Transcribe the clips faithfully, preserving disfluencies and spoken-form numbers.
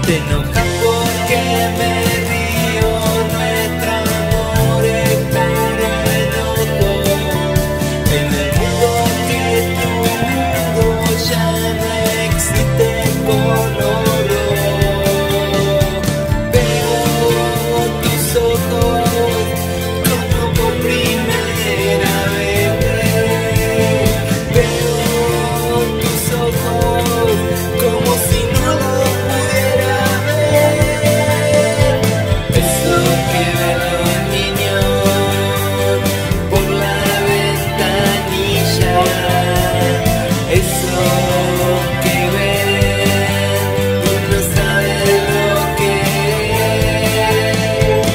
Te enojas porque me río, nuestro amor es puro enojo. En el mundo que tu mundo ya no existe color. Veo tus ojos como por primera vez. Veo tus ojos como si no los pudiera ver. Eso que ven los niños por la ventanilla, eso que ven y no saben lo que es.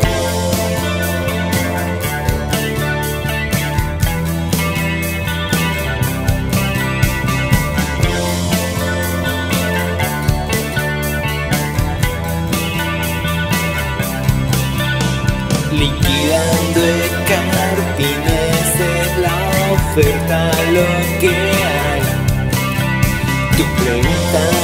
Liquidando escarpines es la oferta, lo que hay. Tu pregunta